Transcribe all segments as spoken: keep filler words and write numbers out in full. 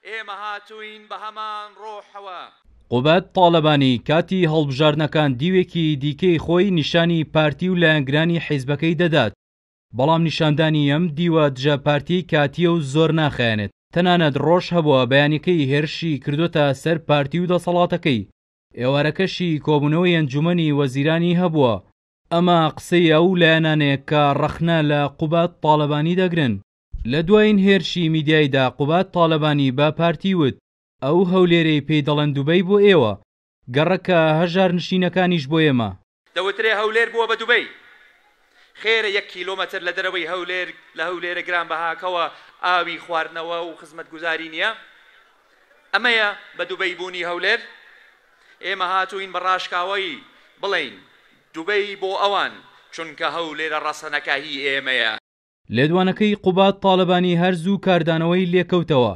ئێمە هاتووین بە هەمان ڕۆحەوە. قوبەت تاڵەبانی کاتی هەڵبژاردنەکان دیوێکی دیکەی خۆی نیشانی پارتی و لایەنگرانی حیزبەکەی دەدات، بەڵام نیشاندانی ئەم دیوە دژە پارتی کاتیە و زۆر ناخایەنێت. تەنانەت ڕۆژ هەبووە بەیانەکەی هێرشی کردوتە سەر پارتی و دەسەڵاتەکەی، ئێوارەکەشی کۆبوونەوەی ئەنجومەنی وەزیرانی هەبووە. ئەمە قسەی ئەو لایەنانەیە کە ڕەخنە لە قوبەت تاڵەبانی دەگرن. لە دوایین هێرشی میدیایدا قوبەت تاڵەبانی بە پارتی وت ئەو هەولێرەی پێی دەڵێن دوبەی بۆ ئێوە، گەڕەکە هەژار نشینەکانیش بۆ ئێمە. دەوترێ هەولێر بووە بە دوبەی، خێرە یەک کیلۆمەتر لە دەرەوەی هەولێر لە هەولێرە گرانبەهاکەوە ئاوی خواردنەوە و خزمەتگوزاری نییە؟ ئەمەیە بە دوبەی بوونی هەولێر؟ ئێمە هاتووین بە ڕاشکاوەی بڵین دوبەی بۆ ئەوان چونکە هەولێرە ڕەسەنەکە هی ئێمەیە. لێدوانەکەی قوبەت تاڵەبانی هەرزوو کاردانەوەی لێکەوتەوە.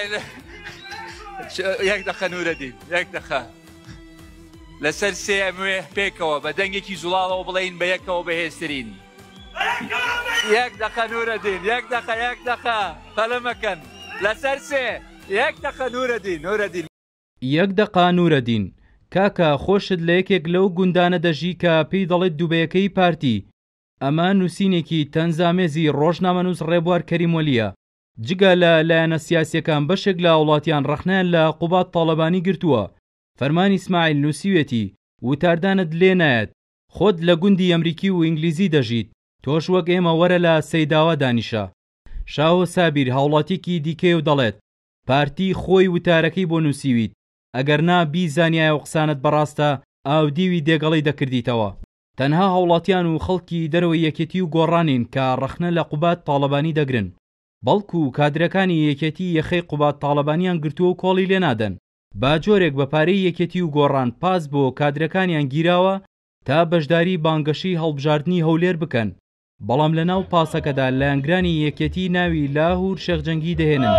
یەک دەخە نورەدین، یەک دەخە لەسەر سێ ئەموێ پێکەوە بە دەنگێکی زوڵاڵەوە بڵین بە یەکەوە بەهێزترین. یەک دەخە نورەدین، یەک دەخە، یەک دەخە قەلەمەکەن لەسەر سێ، یەک دەخە نورەدین، نورەدین. یەک دەقا نورەدین. کاکە خۆشت لە یەکێک لەو گوندانە دەژی کە پێی دەڵێت دوبەیەکەی پارتی. ئەمە نووسینێکی تەنزامێزی ڕۆژنامەنووس ڕێبوار کەریمۆلیە. جگە لە لایەنە سیاسیەکان بەشێک لە وڵاتیان ڕەخنیان لە قوبەت تاڵەبانی گرتووە. فەرمانی ئیسماعیل نووسیوێتی وتاردانت لێ نایەت، خۆت لە گوندی ئەمریکی و ئینگلیزی دەژیت، تۆش وەک ئێمە وەرە لە سەیداوە دانیشە. شاوە سابیر هاوڵاتیەکی دیکەی و دەڵێت پارتی خۆی وتارەکەی بۆ نووسیویت، ئەگەر نا بیزانیایە و قسانت بەڕاستە ئاودیوی دێگەڵی دەکردیتەوە. تەنها هاوڵاتیان و خەڵکی دەرەوەی یەکێتی و گۆڕانین کە ڕەخنە لە قوبەت تاڵەبانی دەگرن، بەڵکو کادرەکانی یەکێتی یەخەی قوبەت تاڵەبانیان گرتووە و کۆڵی لێ نادەن. با جۆرێک بە پارەی یەکێتی و گۆڕان پاس بۆ کادرەکانیان گیراوە تا بەشداری بانگەشی هەڵبژاردنی هەولێر بکەن، بەڵام لە ناو پاسەکەدا لایەنگرانی یەکێتی ناوی لاهور شێخجەنگی دەهێنن.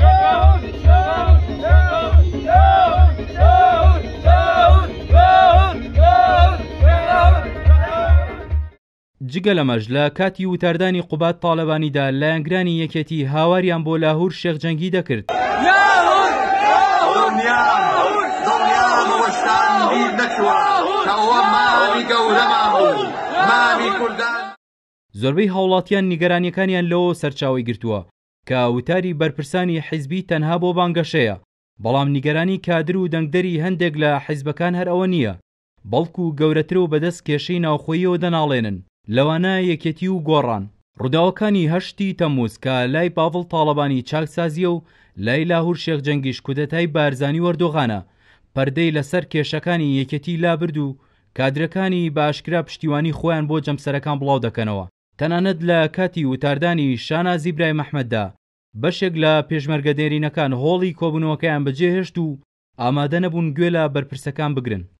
جگە لەمەش لە کاتی وتاردانی قوبەت تاڵەبانیدا لایەنگرانی یەکێتی هاواریان بۆ لاهور شێخجەنگی دەکرد. زۆربەی هاوڵاتیان نیگەرانیەکانیان لەوە سەرچاوی گرتووە کە وتاری بەرپرسانی حیزبی تەنها بۆ بانگەشەیە، بەڵام نیگەرانی کادر و دەنگدەری هەندێک لە حیزبەکان هەر ئەوە نییە، بەڵکو گەورەتر و بەدەست کێشەی ناوخۆییەوە دەناڵێنن، لەوانە یەکێتی و گۆڕان. ڕووداوەکانی هەشتی تەمووز کە لای باڤڵ تاڵەبانی چاکسازیە و لای لاهور شێخجەنگیش کودەتای بارزانی وەردۆغانە، پەردەی لەسەر کێشەکانی یەکێتی لابرد و کادرەکانی باشکرا پشتیوانی خۆیان بۆ جەمسەرەکان بڵاو دەکەنەوە. تەنانەت لە کاتی وتاردانی شانازی برای مەحمەددا بەشێک لە پێشمەرگەدێرینەکان هۆڵی کۆبوونەوەکەیان بەجێهێشت و ئامادە نەبوون گوێ لە بەرپرسەکان بگرن.